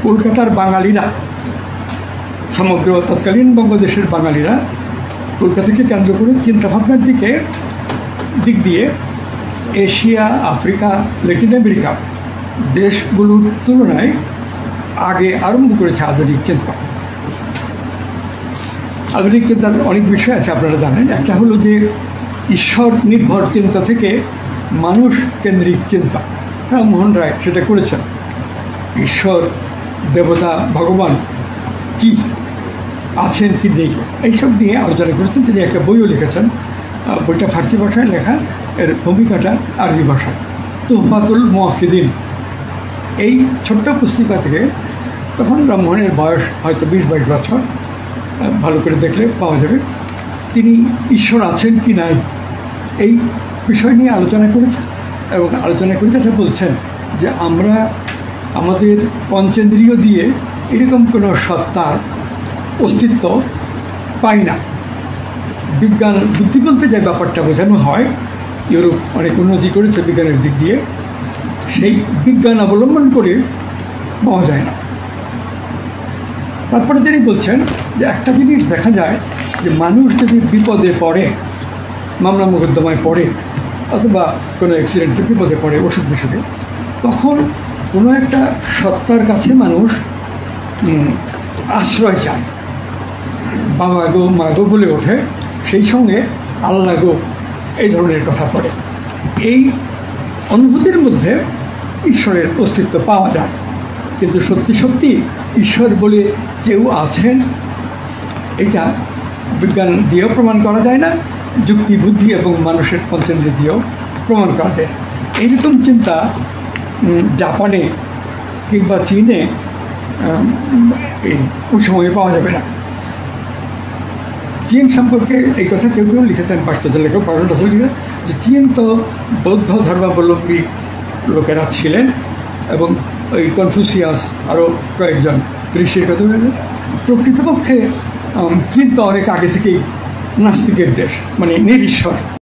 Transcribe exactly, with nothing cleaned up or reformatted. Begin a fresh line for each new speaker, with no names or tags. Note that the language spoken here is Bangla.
কলকাতার বাঙালিরা, সমগ্র তৎকালীন বঙ্গদেশের বাঙালিরা কলকাতাকে কেন্দ্র করে চিন্তাভাবনার দিকে দিক দিয়ে এশিয়া, আফ্রিকা, ল্যাটিন আমেরিকা দেশগুলোর তুলনায় আগে আরম্ভ করেছে আধুনিক চিন্তা। আধুনিক চিন্তার অনেক বিষয় আছে, আপনারা জানেন। একটা হলো যে ঈশ্বর নির্ভর চিন্তা থেকে মানুষ কেন্দ্রিক চিন্তা। রামমোহন রায় সেটা করেছেন। ঈশ্বর, দেবতা, ভগবান কি আছেন কি নেই, এইসব নিয়ে আলোচনা করেছেন। তিনি একটা বইও লিখেছেন, বইটা ফার্সি ভাষায় লেখা, এর ভূমিকাটা আরবি ভাষায়, তোহফাতুল মুওয়াক্কিদিন। এই ছোট্ট পুস্তিকা থেকে, তখন রামমোহনের বয়স হয়তো বিশ বাইশ বছর, ভালো করে দেখলে পাওয়া যাবে, তিনি ঈশ্বর আছেন কি নাই এই বিষয় নিয়ে আলোচনা করেছেন। এবং আলোচনা করে এটা বলছেন যে আমরা আমাদের পঞ্চেন্দ্রিয় দিয়ে এরকম কোনো সত্তার অস্তিত্ব পাই না। বিজ্ঞান বুদ্ধি বলতে যে ব্যাপারটা বোঝানো হয়, ইউরোপ অনেক উন্নতি করেছে বিজ্ঞানের দিক দিয়ে, সেই বিজ্ঞান অবলম্বন করে পাওয়া যায় না। তারপরে তিনি বলছেন যে একটা জিনিস দেখা যায় যে মানুষ যদি বিপদে পড়ে, মামলা মোকদ্দমায় পড়ে, অথবা কোনো অ্যাক্সিডেন্টে বিপদে পড়ে ওষুধ বিষয়ে, তখন কোনো একটা সত্তার কাছে মানুষ আশ্রয় চায়, বাবা গো মা গো বলে ওঠে, সেই সঙ্গে আল্লাহ গো এই ধরনের কথা পড়ে। এই অনুভূতির মধ্যে ঈশ্বরের অস্তিত্ব পাওয়া যায়, কিন্তু সত্যি সত্যি ঈশ্বর বলে কেউ আছেন এটা বিজ্ঞান দিয়েও প্রমাণ করা যায় না, যুক্তি বুদ্ধি এবং মানুষের পঞ্চেন্দ্রিয় দিয়েও প্রমাণ করা যায় না। এইরকম চিন্তা জাপানে কিংবা চীনে এই ওই সময়ে পাওয়া যাবে না। চীন সম্পর্কে এই কথা কেউ কেউ লিখেছেন, পাশ্চাত্য লেখক পারুল রাসেলিরা, যে চীন তো বৌদ্ধ ধর্মাবলম্বী লোকেরা ছিলেন এবং ওই কনফুসিয়াস আরও কয়েকজন ঋষির কথা বলেছেন। প্রকৃতপক্ষে চীন তো অনেক আগে থেকেই নাস্তিকের দেশ, মানে নিরীশ্বর।